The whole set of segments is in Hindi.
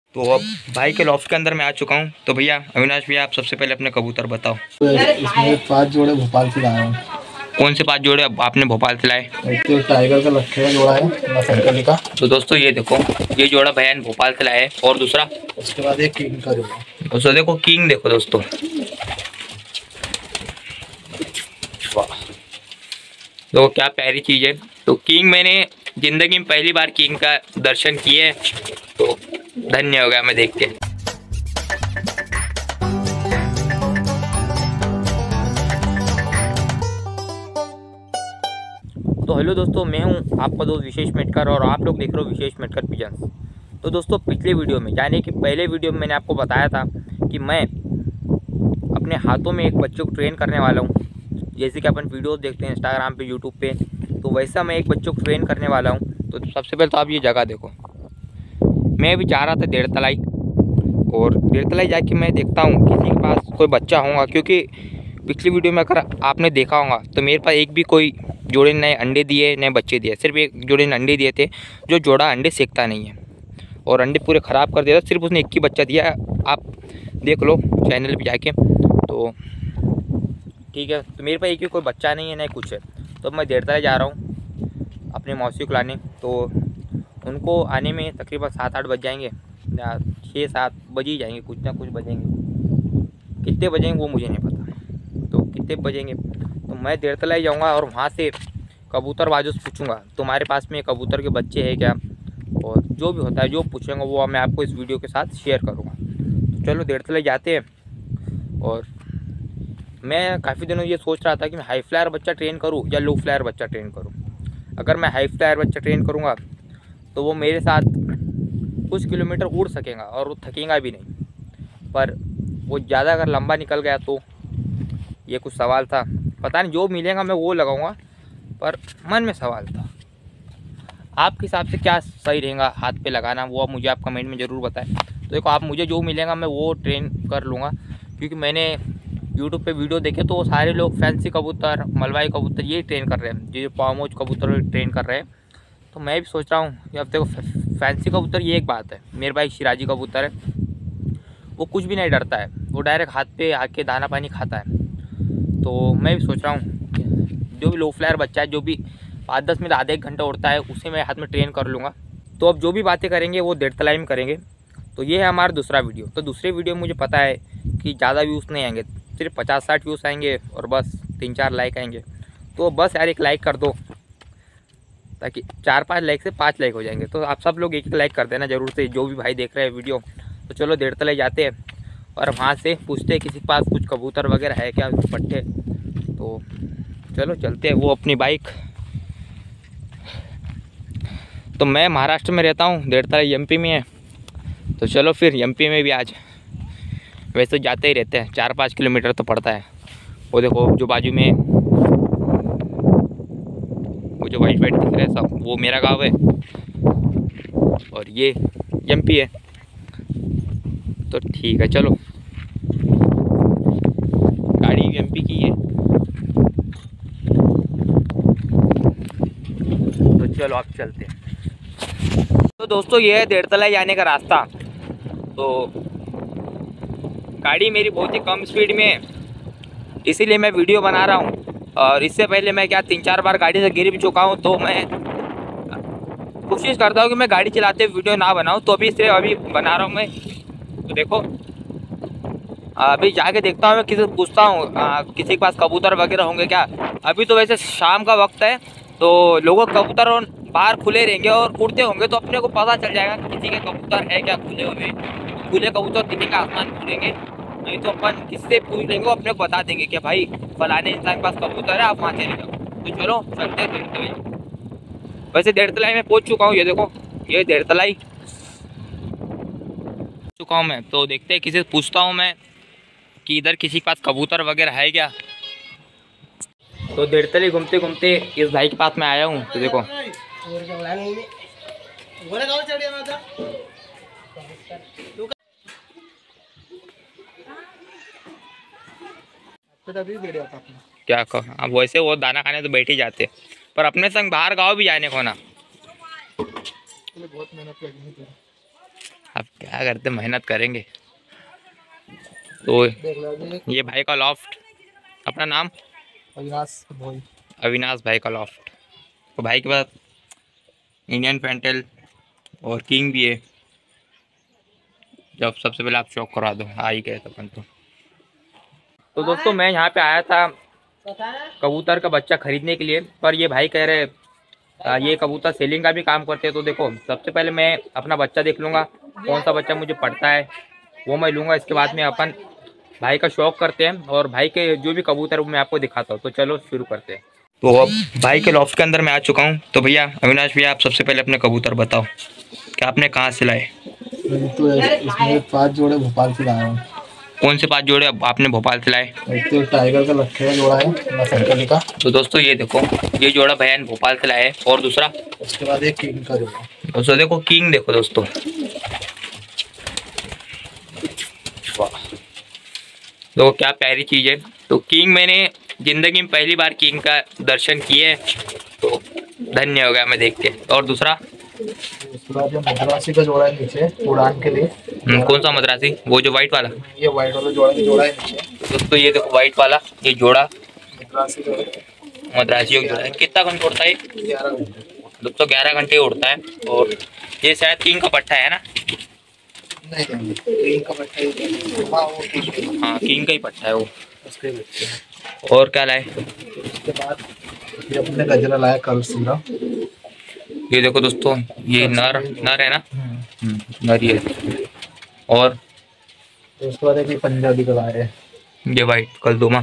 तो अब भाई के लॉफ्ट के अंदर मैं आ चुका हूँ। तो भैया अविनाश भैया, आप सबसे पहले अपने कबूतर बताओ। इसमें 5 जोड़े भोपाल से लाए हैं। कौन से 5 जोड़े आपने भोपाल से लाए? एक तो टाइगर का लट्ठे का जोड़ा है नफरकली का। तो दोस्तों ये देखो, ये जोड़ा भैया ने भोपाल से लाया है। और दूसरा, उसके बाद एक किंग का जोड़ा। दोस्तों देखो किंग, देखो दोस्तों, वाह, तो क्या प्यारी चीज़ है। तो किंग मैंने जिंदगी में पहली बार किंग का दर्शन किए, तो धन्य हो गया मैं देख के। तो हेलो दोस्तों, मैं हूं आपका दोस्त विशेष मेटकर और आप लोग देख रहे हो विशेष मेटकर पिजन्स। तो दोस्तों पिछले वीडियो में, यानी कि पहले वीडियो में मैंने आपको बताया था कि मैं अपने हाथों में एक बच्चे को ट्रेन करने वाला हूं। जैसे कि अपन वीडियोस देखते हैं इंस्टाग्राम पे, यूट्यूब पे, तो वैसा मैं एक बच्चे को ट्रेन करने वाला हूं। तो सबसे पहले तो आप ये जगह देखो। मैं अभी जा रहा था डेढ़ तलाई, और डेढ़ तलाई जाके मैं देखता हूँ किसी के पास कोई बच्चा होगा, क्योंकि पिछली वीडियो में अगर आपने देखा होगा तो मेरे पास एक भी कोई जोड़े नए अंडे दिए, नए बच्चे दिए, सिर्फ एक जोड़े ने अंडे दिए थे। जो जोड़ा अंडे सेकता नहीं है और अंडे पूरे ख़राब कर दिया था, सिर्फ उसने एक ही बच्चा दिया। आप देख लो चैनल पे जाके, तो ठीक है। तो मेरे पास एक भी कोई बच्चा नहीं है, नहीं कुछ है। तो मैं डेढ़ तलाई जा रहा हूँ अपने मौसी को लाने। तो उनको आने में तकरीबन 7-8 बज जाएंगे, या 6-7 बज ही जाएंगे, कुछ ना कुछ बजेंगे। कितने बजेंगे वो मुझे नहीं पता, तो कितने बजेंगे। तो मैं डेढ़ तलाई जाऊँगा और वहाँ से कबूतरबाजों से पूछूंगा तुम्हारे पास में कबूतर के बच्चे हैं क्या, और जो भी होता है जो पूछेंगे वो मैं आपको इस वीडियो के साथ शेयर करूँगा। तो चलो डेढ़ तलाई जाते हैं। और मैं काफ़ी दिनों ये सोच रहा था कि मैं हाई फ्लायर बच्चा ट्रेन करूँ या लो फ्लायर बच्चा ट्रेन करूँ। अगर मैं हाई फ्लायर बच्चा ट्रेन करूँगा तो वो मेरे साथ कुछ किलोमीटर उड़ सकेगा और वो थकेगा भी नहीं। पर वो ज़्यादा अगर लंबा निकल गया तो ये कुछ सवाल था। पता नहीं, जो मिलेगा मैं वो लगाऊंगा, पर मन में सवाल था। आपके हिसाब से क्या सही रहेगा हाथ पे लगाना, वो आप मुझे आप कमेंट में ज़रूर बताएं। तो देखो, आप मुझे जो मिलेगा मैं वो ट्रेन कर लूँगा, क्योंकि मैंने यूट्यूब पे वीडियो देखे तो सारे लोग फैंसी कबूतर, मलवाई कबूतर ये ट्रेन कर रहे हैं, जो पामोज कबूतर ट्रेन कर रहे हैं। तो मैं भी सोच रहा हूँ कि अब देखो, फैंसी कबूतर ये एक बात है। मेरे भाई शिराजी कबूतर है, वो कुछ भी नहीं डरता है, वो डायरेक्ट हाथ पे आके दाना पानी खाता है। तो मैं भी सोच रहा हूँ जो भी लो फ्लायर बच्चा है, जो भी 5-10 मिनट आधे 1 घंटा उड़ता है, उसे मैं हाथ में ट्रेन कर लूँगा। तो अब जो भी बातें करेंगे वो डेढ़ तलाई में करेंगे। तो ये है हमारा दूसरा वीडियो। तो दूसरे वीडियो में मुझे पता है कि ज़्यादा व्यूज़ नहीं आएंगे, सिर्फ 50-60 व्यूज़ आएंगे और बस 3-4 लाइक आएंगे। तो बस यार एक लाइक कर दो, ताकि 4-5 लाइक से 5 लाइक हो जाएंगे। तो आप सब लोग एक लाइक कर देना ज़रूर से, जो भी भाई देख रहे हैं वीडियो। तो चलो डेढ़ तलाई जाते हैं और वहाँ से पूछते हैं किसी के पास कुछ कबूतर वगैरह है क्या, पट्टे। तो चलो चलते हैं। वो अपनी बाइक, तो मैं महाराष्ट्र में रहता हूँ, डेढ़ तलाई एमपी में है। तो चलो फिर एमपी में भी आज वैसे तो जाते ही रहते हैं, 4-5 किलोमीटर तो पड़ता है। वो देखो जो बाजू में वो जो वाइट वाइट दिख रहा है सब, वो मेरा गांव है और ये एमपी है। तो ठीक है, चलो, गाड़ी भी एमपी की है। तो चलो आप चलते हैं। तो दोस्तों ये है डेढ़ तलाई जाने का रास्ता। तो गाड़ी मेरी बहुत ही कम स्पीड में है, इसीलिए मैं वीडियो बना रहा हूँ। और इससे पहले मैं क्या 3-4 बार गाड़ी से गिर भी चुका हूँ। तो मैं कोशिश करता हूँ कि मैं गाड़ी चलाते हुए वीडियो ना बनाऊँ, तो अभी बना रहा हूँ मैं। तो देखो अभी जाके देखता हूँ, मैं किसी से पूछता हूँ किसी के पास कबूतर वगैरह होंगे क्या। अभी तो वैसे शाम का वक्त है, तो लोगों के कबूतर बाहर खुले रहेंगे और उड़ते होंगे, तो अपने को पता चल जाएगा कि किसी के कबूतर है क्या खुले हुए। खुले कबूतर दिखेंगे आसमान उड़ेंगे, नहीं तो अपन किससे पूछ लेंगे, वो अपने को बता देंगे कि भाई फलाने इंसान के पास कबूतर है, आप वहाँ चले जाओ। तो चलो चलते हैं डेढ़ तलाई। वैसे डेढ़ तलाई में पहुँच चुका हूँ, ये देखो ये डेढ़ तलाई चुका हूँ मैं। तो देखते हैं, किसी से पूछता हूँ मैं कि इधर किसी के पास कबूतर वगैरह है क्या। तो डेढ़ तलाई घूमते घूमते इस भाई के पास में आया हूँ। तो देखो क्या कहो, अब वैसे वो दाना खाने तो बैठ ही जाते, पर अपने संग बाहर गाँव भी जाने को ना। बहुत मेहनत लगी है। अब क्या करते, मेहनत करेंगे। तो ये भाई का लॉफ्ट, अपना नाम अविनाश भाई का लॉफ्ट। तो भाई के पास इंडियन फैंटल और किंग भी है। जब सबसे पहले आप शौक करा दो, आ ही गए अपन तो दोस्तों मैं यहाँ पे आया था कबूतर का बच्चा खरीदने के लिए, पर ये भाई कह रहे ये कबूतर सेलिंग का भी काम करते हैं। तो देखो सबसे पहले मैं अपना बच्चा देख लूँगा, कौन सा बच्चा मुझे पड़ता है वो मैं लूँगा। इसके बाद में अपन भाई का शौक करते हैं और भाई के जो भी कबूतर वो मैं आपको दिखाता हूँ। तो चलो शुरू करते हैं। तो अब भाई के लॉफ्ट के अंदर मैं आ चुका हूँ। तो भैया अविनाश भैया, आप सबसे पहले अपने कबूतर बताओ कि आपने कहाँ से लाए? तो इसमें 5 जोड़े भोपाल से लाया हूँ। कौन से 5 जोड़े आपने भोपाल से लाए? एक तो टाइगर का लक्ष्य का जोड़ा है नफरकली का। तो दोस्तों ये देखो, ये जोड़ा भैया ने भोपाल से लाया है। और दूसरा उसके बाद एक किंग का जोड़ा। दोस्तों देखो किंग, देखो दोस्तों, वाह, तो क्या प्यारी चीज है। तो किंग मैंने जिंदगी में पहली बार किंग का दर्शन किए, तो धन्य हो गया मैं देख के। और दूसरा उसके बाद जो मद्रासी का जोड़ा है नीचे उड़ान के लिए। कौन सा मद्रासी? वो जो व्हाइट वाला? ये व्हाइट वाला जोड़ा है नीचे। दोस्तों ये देखो व्हाइट वाला ये जोड़ा मद्रासी का मद्रासी जोड़ा है। कितना घंटे उड़ता है? 11 घंटे। दोस्तों 11 घंटे उड़ता है। और ये शायद किंग का पट्टा है ना? नहीं किंग का पट्टा है। हाँ किंग का ही पट्टा है वो। उसके बच्चे। और क्या लाए? उसके बाद ये अपने गजरा लाया कल सीरा। ये देखो दोस्तों, ये नर है ना? नर ये। और तो उसके बाद एक पंजाबी का लाया है, ये वाइट कलदोमा।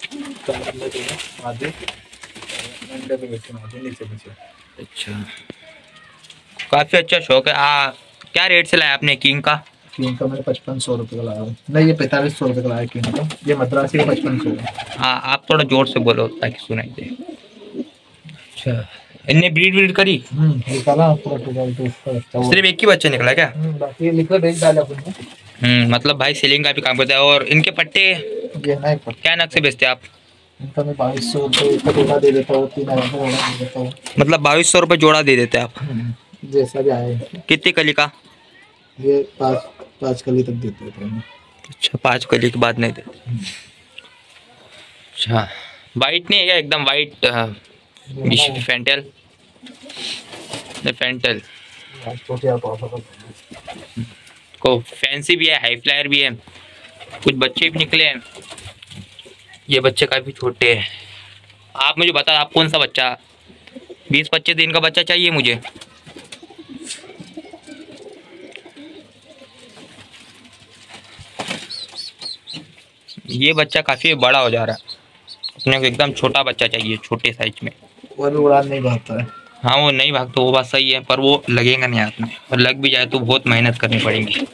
अच्छा, काफी अच्छा शौक है। क्या रेट से लाया आपने किंग का? किंग का मैंने 5500 रुपये का लाया हूँ। नहीं, ये 4500 रुपये का लाया किंग का। ये मद्रासी का 5500 है। हाँ आप थोड़ा जोर से बोलो ताकि सुनाई दे। अच्छा, इनने ब्रीड करी? निकाला पूरा टोटल तो उसका बच्चा। सिर्फ एक ही बच्चा निकला क्या? बाकी निकला बेच डाला अपन। मतलब भाई सेलिंग का भी काम करता है। और इनके पट्टे ये ना क्या नग से बेचते हैं आप? इनका मैं 2200 रुपये का जोड़ा दे देता हूँ, 3000 का जोड़ा दे देता हूँ। मतलब 2200 रुपये जोड़ा दे देते हैं आप? जैसा भी आए। कितनी कली का? ये 5 कली तक देते हैं। अच्छा, 5 कली के बाद नहीं देते। अच्छा, वाइट नहीं है क्या? एकदम वाइट फैंटल फैंटल को फैंसी भी है, हाई फ्लायर भी है, कुछ बच्चे भी निकले हैं। ये बच्चे काफी छोटे हैं। आप मुझे बता, आप कौन सा बच्चा? 20-25 दिन का बच्चा चाहिए मुझे। ये बच्चा काफी बड़ा हो जा रहा है, अपने को एकदम छोटा बच्चा चाहिए, छोटे साइज में। वो भी उड़ान नहीं भागता है। हाँ वो नहीं भागता, वो बात सही है, पर वो लगेगा नहीं हाथ में, और लग भी जाए तो बहुत मेहनत करनी पड़ेगी।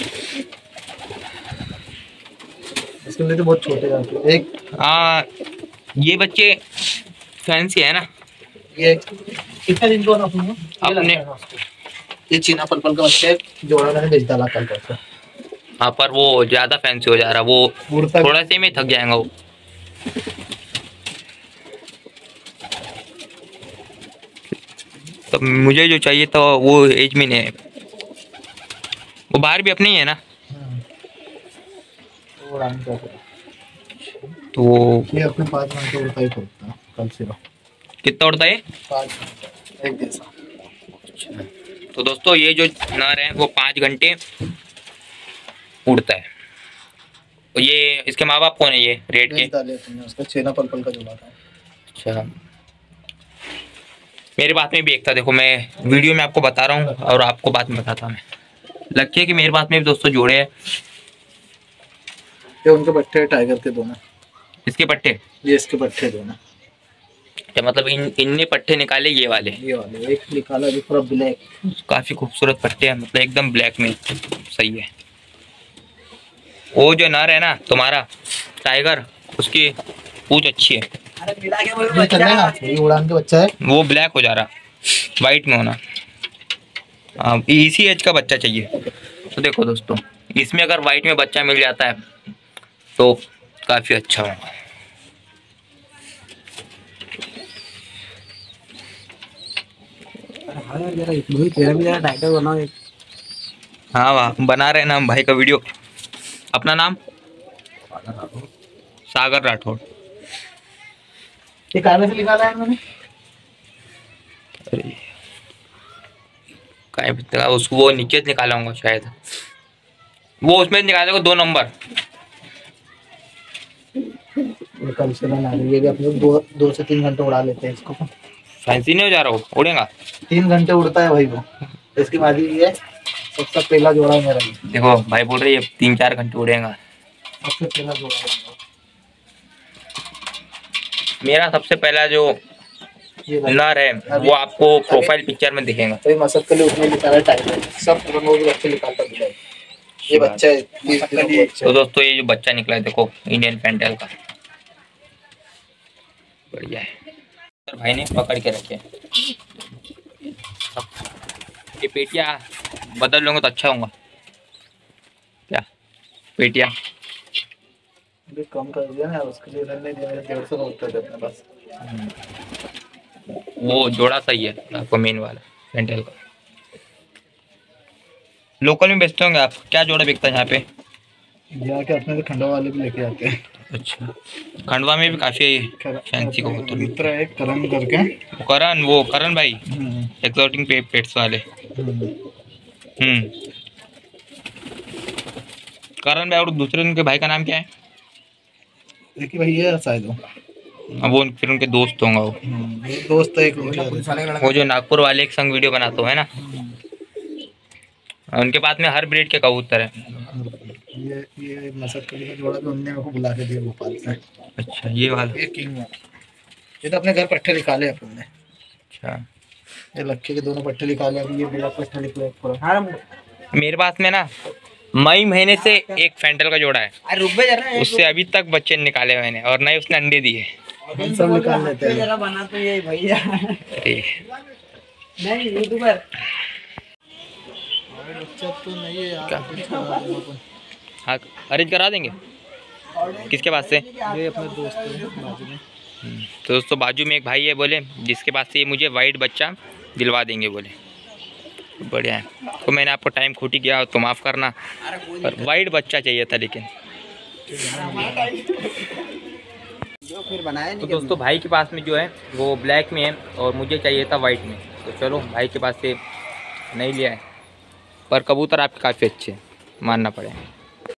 इसके लिए तो बहुत छोटे जाते हैं। एक ये बच्चे फैंसी है ना? ये कितना दिन को अपने ये चीना पलपल का बच्चा है, जोड़ा मैंने बेच डाला कल परसों। हाँ पर वो ज्यादा फैंसी हो जा रहा, वो थोड़ा से में थक जाएगा वो। तो मुझे जो चाहिए था वो एज में नहीं है। वो बाहर भी अपने ही है ना? तो ये अपने 5 घंटे उड़ता ही पड़ता है कल से। कितना उड़ता है? 5 घंटे एक जैसा। अच्छा, तो दोस्तों ये जो नर है वो 5 घंटे उड़ता है। तो ये इसके माँ बाप कौन है? ये रेड के उसका चेना पलपल का जोड़ा था। अच्छा, मेरे बात में भी एक था, देखो मैं वीडियो में आपको बता रहा हूँ और आपको बाद में बताता मैं। लगता है कि मेरे बात में भी दोस्तों जोड़े हैं। ये उनके पट्टे हैं टाइगर के दोनों। इसके पट्टे? ये इसके पट्टे दोनों। क्या मतलब इनने पट्टे निकाले? ये वाले एक निकाला जो पूरा ब्लैक, काफी खूबसूरत पट्टे हैं, मतलब एकदम ब्लैक में। सही है। वो जो नर है ना तुम्हारा टाइगर, उसकी पूंछ अच्छी है। ये उड़ान के बच्चा है, वो ब्लैक हो जा रहा, वाइट में होना। हाँ इसी एज का बच्चा चाहिए। तो देखो दोस्तों, इसमें अगर वाइट में बच्चा मिल जाता है तो काफी अच्छा होगा। हाँ वाह, बना रहे ना हम भाई का वीडियो। अपना नाम? सागर राठौड़। ये कागज से निकाला है मैंने। अरे क्या उसको वो नीचे से निकाला होगा शायद, वो उसमें निकाले को 2 नंबर। ये कल से बना रही है, ये भी अपने 2 से 3 घंटे उड़ा लेते हैं इसको। फैंसी नहीं हो जा रहा, वो उड़ेगा 3 घंटे उड़ता है भाई वो। इसकी बाजी ये सबसे पहला जोड़ा है मेरा। देखो भाई बोल रहे 3-4 घंटे उड़ेगा। सबसे पहला जोड़ा है मेरा सबसे पहला जो नर है वो आपको प्रोफाइल पिक्चर में दिखेगा। तो मसद के लिए उसने निकाला टाइम है, सब रंगों के बच्चे निकालता है। ये बच्चा है 30 दिनों का बच्चा। तो दोस्तों ये जो बच्चा निकला है देखो, इंडियन फैंटेल का, बढ़िया है। भाई ने पकड़ के रखे। ये पेटियां बदल लूंगा तो अच्छा होगा क्या? पेटियां भी कम कर दिया ना, उसके लिए मैंने 150 होता है अपने पास। वो जोड़ा सही है आपको, मेन वाला फैंटेल का। लोकल में बेचते होंगे आप? क्या जोड़ा बिकता है यहाँ पे? यहाँ के अपने खंडवा वाले भी लेके आते हैं। अच्छा, खंडवा में भी काफी फैंसी कबूतर मित्र है करण करके। वो करण भाई एक्सोटिक पेट्स वाले। करण भाई, और दूसरे उनके भाई का नाम क्या है? एक ही भाई है शायद वो फिर उनके दोस्त होंगे वो। दोस्त है एक वो जो नागपुर वाले एक संग वीडियो बनाते हो है ना, उनके पास में हर ब्रीड के कबूतर है। ये मसद कली का जोड़ा भी उन्होंने मेरे को बुला के दिया भोपाल से। अच्छा, ये वाला ये किंग है। ये तो अपने घर पट्टे निकाले अपन ने। अच्छा, ये लक्के के दोनों पट्टे निकाले, अभी ये मेरा पट्टा निकला पूरा। मेरे पास में ना मई महीने से एक फैंटल का जोड़ा है, उससे अभी तक बच्चे निकाले मैंने, और नए उसने अंडे दिए। हम सब निकाल लेते हैं। जरा बना तो ये भैया नहीं यूट्यूबर बच्चा तो नहीं है यार। हाँ, अरेंज करा देंगे। किसके पास से? ये अपने दोस्त है बाजू में। तो दोस्तों बाजू में एक भाई है बोले, जिसके पास से ये मुझे वाइट बच्चा दिलवा देंगे बोले। बढ़िया है। तो मैंने आपको टाइम खोटी किया तो माफ़ करना, पर वाइट बच्चा चाहिए था लेकिन। जो फिर बनाया तो दोस्तों भाई के पास में जो है वो ब्लैक में है और मुझे चाहिए था वाइट में, तो चलो भाई के पास से नहीं लिया है, पर कबूतर आपके काफ़ी अच्छे मानना पड़ेगा।